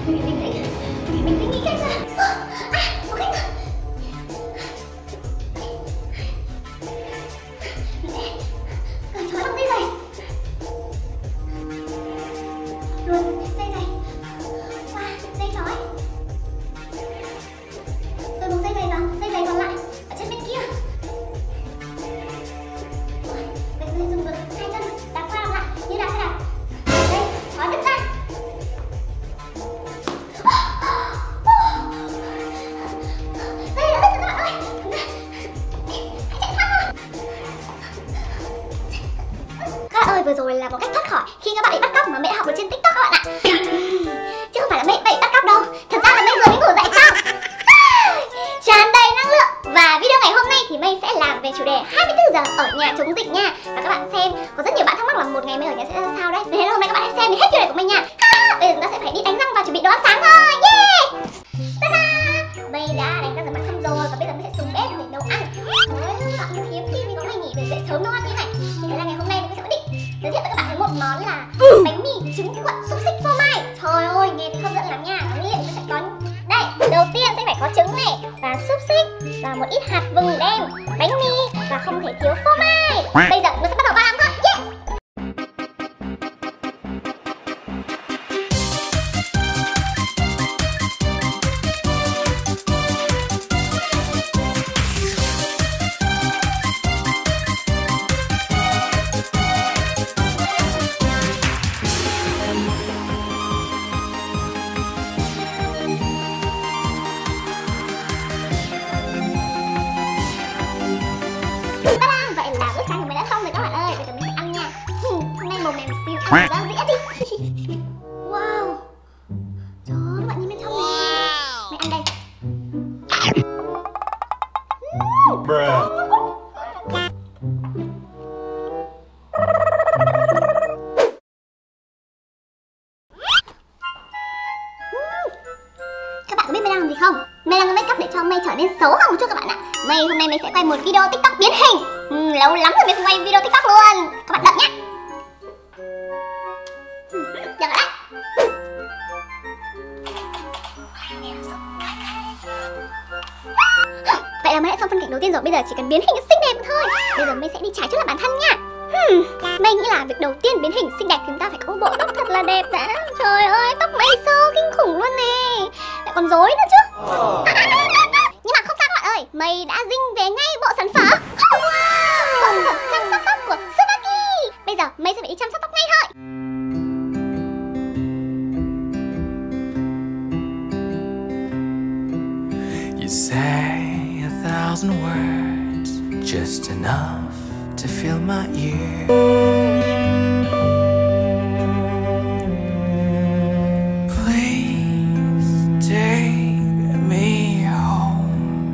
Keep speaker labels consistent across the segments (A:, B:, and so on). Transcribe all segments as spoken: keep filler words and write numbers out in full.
A: Bình tĩnh, bình tĩnh, nghĩ cách ra. À, có cách rồi. Mình sẽ cần trói bằng dây giày. Luôn dây giày qua dây trói. Rồi buộc dây giày vào, dây giày còn lại ở chân bên kia. Rồi, bây giờ dùng được hai chân đạp qua đạp lại như đạp xe đạp. Đây, trói đứt ra. Dây đã đứt rồi các bạn ơi. Hãy chạy thoát thôi. Các bạn ơi, vừa rồi là một cách thoát khỏi khi các bạn bị bắt cóc mà mẹ học được trên TikTok các bạn ạ. Chứ không phải là mẹ bị bắt cóc đâu. Thật ra là mẹ vừa mới ngủ dậy xong, tràn đầy năng lượng. Và video ngày hôm nay thì Mây sẽ làm về chủ đề hai mươi tư giờ ở nhà chống dịch nha. Và các bạn xem, có rất nhiều bạn thắc mắc là một ngày Mây ở nhà sẽ ra sao đấy. Thế nên hôm nay các bạn hãy xem hết video này của Mây nha. Bây giờ chúng ta sẽ phải đi đánh răng và chuẩn bị đồ ăn sáng thôi. Yeah! Ta-da! Mây đã đánh răng rửa mặt xong rồi và bây giờ Mây sẽ xuống bếp để nấu ăn. Ôi, bạn yêu hiếm khi mình có ngày nghỉ để dậy sớm nấu ăn như này. Thì thế là ngày hôm nay Mây sẽ quyết định giới thiệu với các bạn một món là bánh mì trứng cuộn xúc xích phô mai. Trời ơi, nghe thì hấp dẫn lắm nha. Nguyên liệu sẽ có đây. Đầu tiên sẽ phải có trứng này và xúc xích và một ít hạt vừng đen, bánh mì và không thể thiếu phô mai. Bây giờ mình sẽ bắt đầu vào làm thôi. Yes! Ra dĩa đi. Wow. Trời ơi, các bạn nhìn bên trong này. Mẹ ăn đây. Các bạn có biết Mây đang làm gì không? Mây đang make up để cho Mây trở nên xấu hơn một chút các bạn ạ. Mây hôm nay Mây sẽ quay một video TikTok biến hình. Ừ, lâu lắm rồi Mây không quay video TikTok luôn. Các bạn đợi nhé. Được rồi đấy. Vậy là Mây đã xong phân cảnh đầu tiên rồi. Bây giờ chỉ cần biến hình xinh đẹp thôi. Bây giờ Mây sẽ đi trải chuốt lại bản thân nha. hmm. Mây nghĩ là việc đầu tiên biến hình xinh đẹp thì chúng ta phải có một bộ tóc thật là đẹp đã. Trời ơi, tóc Mây xơ kinh khủng luôn nè. Lại còn rối nữa chứ. Nhưng mà không sao các bạn ơi, Mây đã dinh về ngay bộ sản phẩm. Wow. Bộ sản phẩm chăm sóc tóc của Tsubaki. Bây giờ Mây sẽ phải đi chăm sóc tóc ngay thôi.
B: You say a thousand words, just enough to fill my ear. Please take me home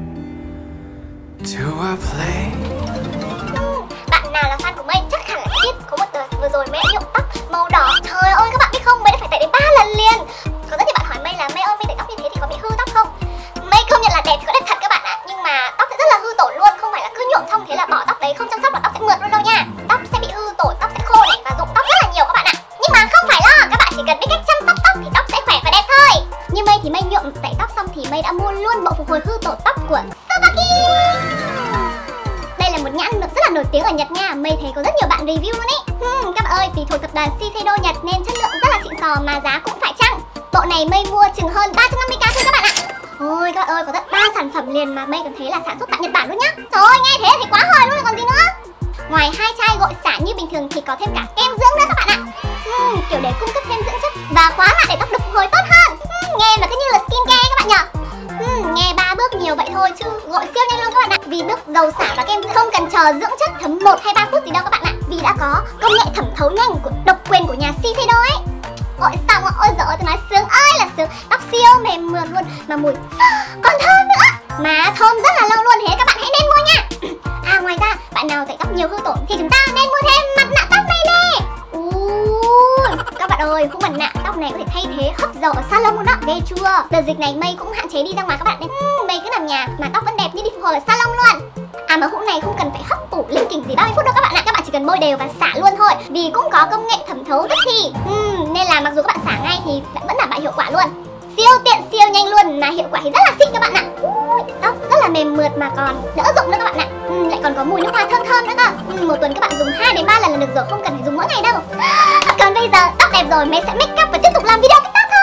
B: to a place.
A: Bạn nào là fan của Mây chắc hẳn là sẽ biết có một đợt vừa rồi Mây đã nhuộm tóc màu đỏ. Trời ơi, các bạn biết không, Mây đã phải tẩy đến ba lần liền. Có rất nhiều bạn hỏi Mây là Mây ơi, Mây tẩy tóc như thế thì có bị hư tóc không? Mây công nhận là đẹp thì có đẹp thật các bạn ạ, nhưng mà tóc sẽ rất là hư tổn luôn, không phải là cứ nhuộm xong thế là bỏ tóc đấy không chăm sóc là tóc sẽ mượt luôn đâu nha. Tóc sẽ bị hư tổn, tóc sẽ khô này và rụng tóc rất là nhiều các bạn ạ. Nhưng mà không phải lo, các bạn chỉ cần biết cách chăm sóc tóc thì tóc sẽ khỏe và đẹp thôi. Như Mây thì Mây nhuộm tẩy tóc xong thì Mây đã mua luôn bộ phục hồi hư tổn tóc của Tsubaki. Đây là một nhãn rất là nổi tiếng ở Nhật nha, Mây thấy có rất nhiều bạn review luôn ý. Hmm, các bạn ơi, vì thuộc tập đoàn Shiseido Nhật nên chất lượng rất là xịn sò mà giá cũng phải chăng. Bộ này Mây mua chừng hơn ba trăm năm mươi k thôi các bạn ạ. Ôi các bạn ơi, có rất ba sản phẩm liền mà Mây còn thấy là sản xuất tại Nhật Bản luôn nhá. Trời ơi, nghe thế thì quá hời luôn rồi còn gì nữa. Ngoài hai chai gội xả như bình thường thì có thêm cả kem dưỡng nữa các bạn ạ. uhm, Kiểu để cung cấp thêm dưỡng chất và khóa lại để tóc được phục hồi tốt hơn. uhm, Nghe mà cứ như là skincare các bạn nhở. uhm, Nghe ba bước nhiều vậy thôi chứ gội siêu nhanh luôn các bạn ạ. Vì bước dầu xả và kem dưỡng không cần chờ dưỡng chất thấm một hay ba phút gì đâu các bạn ạ. Vì đã có công nghệ thẩm thấu nhanh của độc quyền của nhà Shiseido ấy. Ôi xong rồi, ôi giời ơi, tôi nói sướng ơi là sướng. Tóc siêu mềm mượt luôn, mà mùi còn thơm nữa. Mà thơm rất là lâu luôn, thế các bạn hãy nên mua nha. À ngoài ra, bạn nào tẩy tóc nhiều hư tổn thì chúng ta nên mua thêm mặt nạ tóc này nè. Ui, các bạn ơi, hút mặt nạ tóc này có thể thay thế hấp dầu ở salon luôn đó. Ghê chưa? Đợt dịch này Mây cũng hạn chế đi ra ngoài các bạn nên uhm, Mây cứ nằm nhà mà tóc vẫn đẹp như đi phục hồi ở salon luôn. À mà hũ này không cần phải hấp tủ linh kỉnh gì bao nhiêu phút đâu các bạn ạ. Các bạn chỉ cần bôi đều và xả luôn thôi, vì cũng có công nghệ thẩm thấu tức thì. uhm, Nên là mặc dù các bạn xả ngay thì vẫn đảm bảo hiệu quả luôn. Siêu tiện, siêu nhanh luôn, mà hiệu quả thì rất là xịn các bạn ạ. Ui, tóc rất là mềm mượt mà còn đỡ rụng nữa các bạn ạ. uhm, Lại còn có mùi nước hoa thơm thơm nữa cơ. uhm, Một tuần các bạn dùng hai đến ba lần là được rồi, không cần phải dùng mỗi ngày đâu. Còn bây giờ tóc đẹp rồi, Mây sẽ make up và tiếp tục làm video TikTok thôi.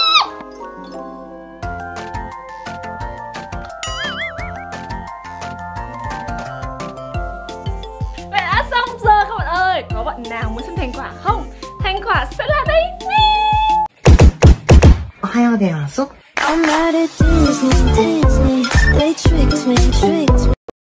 C: Vậy đã xong giờ các bạn ơi. Có bạn nào muốn xem thành quả không? Thành quả sẽ là đây.
D: I'm mad at Disney, Disney, they tricked me, tricked me.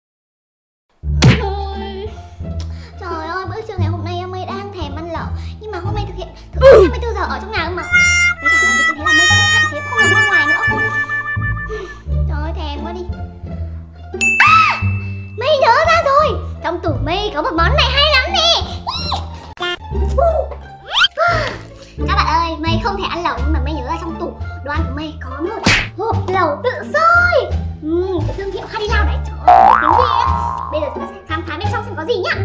A: Trời ơi, bữa trưa ngày hôm nay Mây đang thèm ăn lẩu, nhưng mà hôm nay thực hiện thực hiện hai mươi tư giờ ở trong nhà cơ mà. Với cả là vì tôi thấy là Mây cũng hạn chế không làm ra ngoài nữa. Trời ơi, thèm quá đi. À, Mây nhớ ra rồi, trong tủ Mây có một món này hay lắm nè. Các bạn ơi, Mây không thể ăn lẩu nhưng mà Mây nhớ ra trong tủ đồ ăn của Mây có một hộp lẩu tự sôi. Uhm, cái thương hiệu Hai Đi Lao đấy. Trời ơi, tiếng gì á. Bây giờ chúng ta sẽ khám phá bên trong xem có gì nhá.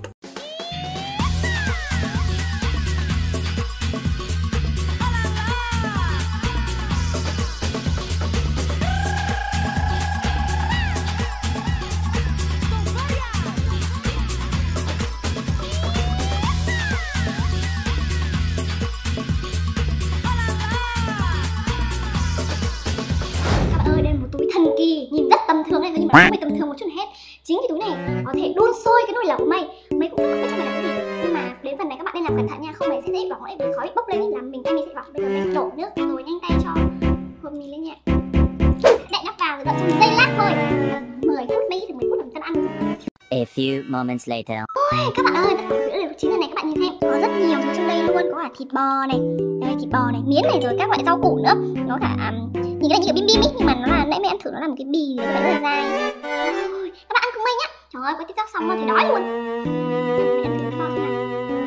A: Thần kỳ, nhìn rất tầm thường này nhưng mà không phải tầm thường một chút nào hết. Chính cái túi này có thể đun sôi cái nồi lẩu của Mây. Mây cũng không biết trong này là cái gì, nhưng mà đến phần này các bạn nên làm cẩn thận nha, không phải sẽ dễ bỏng đấy, vì khói bốc lên ấy, làm mình tay mình sẽ bỏng. Bây giờ Mây đổ nước rồi nhanh tay cho hộp mì lên nha, đậy nắp vào rồi đợi trong giây lát thôi. Mười phút, Mây thì mười phút là mình ăn.
E: A few moments later.
A: Ôi các bạn ơi, tất cả những điều chín này các bạn nhìn xem, có rất nhiều thứ trong đây luôn, có cả thịt bò này, đây thịt bò này, miến này, rồi các loại rau củ nữa, nó cả um, nhìn cái này như cái bim bim ý, nhưng mà nó là nãy Mây ăn thử nó là một cái bì thì nó rất là dài. Ôi, các bạn ăn cùng Mây nhá. Trời ơi, có TikTok xong rồi thì đói luôn. Mây ăn thử cái bò xem nào.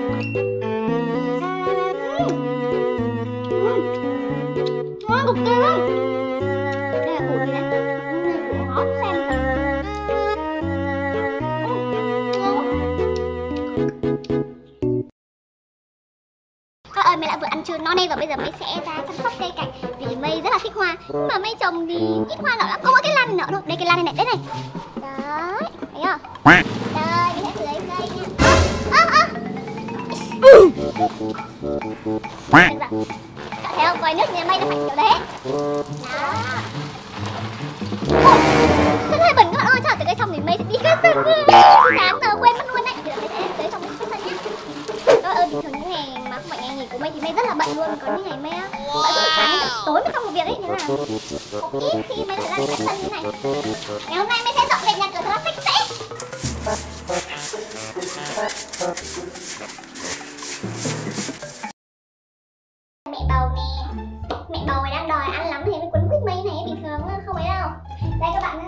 A: Ngon cực kỳ luôn. Đây là củ gì đây? Củ ngót xem. Các ơi, Mây đã vừa ăn trưa no nê rồi, bây giờ Mây sẽ ra chăm sóc cây cảnh vì Mây rất là thích hoa, nhưng mà Mây trồng thì ít hoa nở lắm, không có cái lan nở đâu. Đây cái lan này này, đấy này, đấy, thấy không? Đây, Mây sẽ tưới cây nha. Ơ ơ Cậu thấy không, vòi nước nhà Mây nó phải kiểu đấy. Đó. Rất hơi bẩn các bạn ơi, chắc là tưới cây xong thì Mây sẽ đi cái sân. Sáng giờ quên mất luôn đấy. Bây giờ Mây sẽ tưới trong cái sân nhá. Các bạn ơi, bình thường những ngày mà không phải ngày nghỉ của Mây thì Mây rất là bận luôn. Có những ngày Mây bận từ sáng đến tối mới xong một việc ấy, thế là cũng ít khi Mây thời gian để quét sân như này. Ngày hôm nay Mây sẽ dọn dẹp nhà cửa thật là sạch sẽ. Mẹ bầu nè, mẹ bầu này đang đòi ăn lắm thì mới quấn quýt Mây này, bình thường không ấy đâu. Đây các bạn ơi,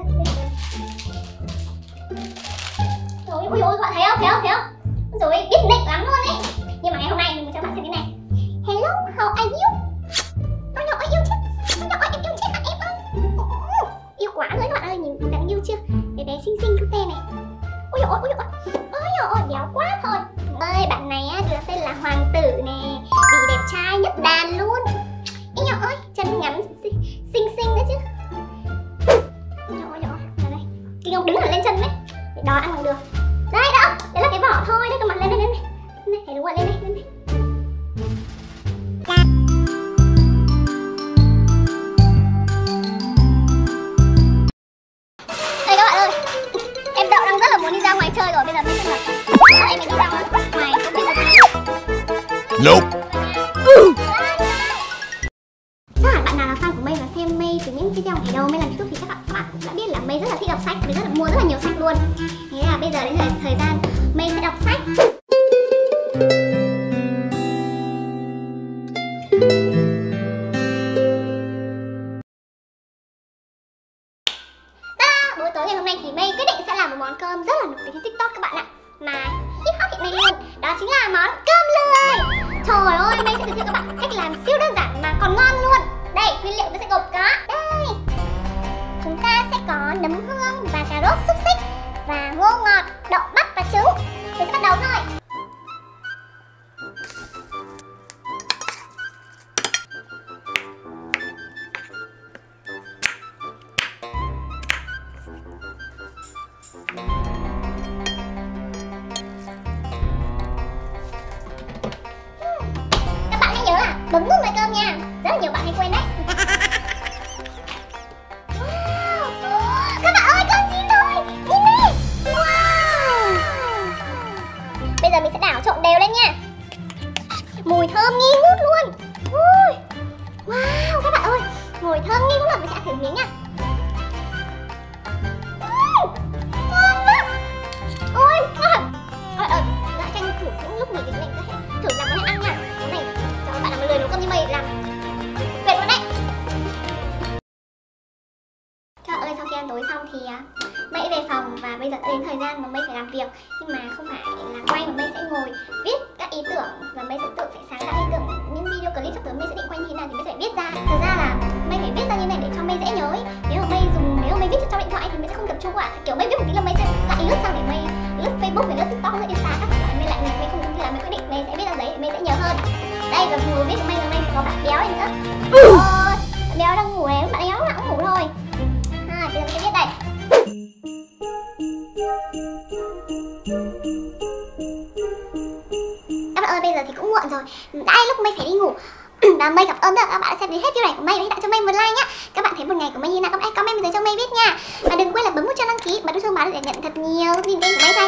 A: trời ơi, ui ôi, các bạn thấy không, thấy không, thấy không? Rồi biết định lắm luôn ấy. Nhưng mà ngày hôm nay mình muốn cho bạn xem cái này. Hello, how are you? Con nhỏ ơi yêu chứ? Con nhỏ ơi em yêu chết bạn em ơi. Yêu quá rồi các bạn ơi, nhìn đáng yêu chưa? Bé bé xinh xinh cute này. Ôi dồi ôi, ôi dồi ôi, ôi dồi ôi, béo quá thôi. Ơi bạn này á, được tên là Hoàng tử nè, vì đẹp trai nhất đàn luôn. Ê nhỏ ơi, chân ngắn xinh xinh đấy chứ. Ôi dồi ôi, là đây. Kinh ông đứng hẳn lên chân đấy, để đòi ăn bằng được. Đây đó, đấy là cái vỏ thôi, đây, cầm mặt lên đây, lên đây. Này, thấy đúng rồi, lên đây, lên đây. Đây các bạn ơi, em Đậu đang rất là muốn đi ra ngoài chơi rồi, bây giờ mình sẽ là em mình đi ra ngoài, không biết là
B: Nope.
A: Chắc hẳn bạn nào là fan của Mây và xem Mây từ những video ngày đầu Mây làm YouTube thì các bạn, các bạn cũng đã biết là Mây rất là thích đọc sách, Mây rất là mua rất là nhiều sách luôn. Thế là bây giờ đến thời, thời gian Mây sẽ đọc sách. Ta, buổi tối ngày hôm nay thì Mây quyết định sẽ làm một món cơm rất là nổi tiếng trên TikTok các bạn ạ, mà hit hot hiện nay luôn, đó chính là món cơm lười. Trời ơi, Mây sẽ giới thiệu các bạn cách làm siêu đơn giản mà còn ngon luôn. Đây, nguyên liệu tôi sẽ gồm có đây. Chúng ta sẽ có nấm hương và cà rốt xúc xích, và ngô ngọt, đậu bắp và trứng. Mình sẽ bắt đầu thôi. Các bạn hãy nhớ là bấm nút like cơm nha. Rất là nhiều bạn hay quên đấy. Wow. Các bạn ơi, cơm chín rồi. Nhìn đi. Wow. Bây giờ mình sẽ đảo trộn đều lên nha. Mùi thơm nghi ngút luôn. Ui. Wow, các bạn ơi, mùi thơm nghi ngút luôn. Mình sẽ thử miếng nha. Uhm, ngon quá. Ôi, ngon. Ôi, ơi, lại tranh thủ những lúc nghỉ dịch này sẽ thử làm món này ăn nha. Món này cho các bạn nào mà lười nấu cơm như mày làm tuyệt luôn đấy. Trời ơi, sau khi ăn tối xong thì uh, Mây về phòng và bây giờ đến thời gian mà Mây phải làm việc. Nhưng mà không phải là quay mà Mây sẽ ngồi viết các ý tưởng và Mây sẽ tự phải sáng tạo ý tưởng những video clip sắp tới Mây sẽ định quay như thế nào thì Mây sẽ viết ra. Thật ra là Mây phải viết ra như này để cho Mây dễ nhớ ấy. Nếu mà Mây dùng nếu mà Mây viết trong điện thoại thì Mây sẽ không tập trung ạ. Kiểu Mây viết một tí là Mây sẽ lại lướt sang để Mây lướt Facebook, để lướt TikTok, lướt Insta các loại. Mây lại Mây không thì là Mây quyết định Mây sẽ viết ra giấy để Mây dễ nhớ hơn. Đây, và vừa viết của Mây là Mây sẽ có bạn béo này nữa. Ôi, bạn béo đang ngủ này, bạn béo lúc nào cũng ngủ thôi. À, bây giờ Mây sẽ viết đây. Các bạn ơi, bây giờ thì cũng muộn rồi, đã lúc Mây phải đi ngủ. Và Mây cảm ơn tất cả các bạn đã xem đến hết video này của Mây và hãy tạo cho Mây một like nhá. Các bạn thấy một ngày của Mây như nào các bạn hãy comment bên dưới cho Mây biết nha. Và đừng quên là bấm nút cho đăng ký và nút thông báo để nhận thật nhiều thông tin kênh của Mây ra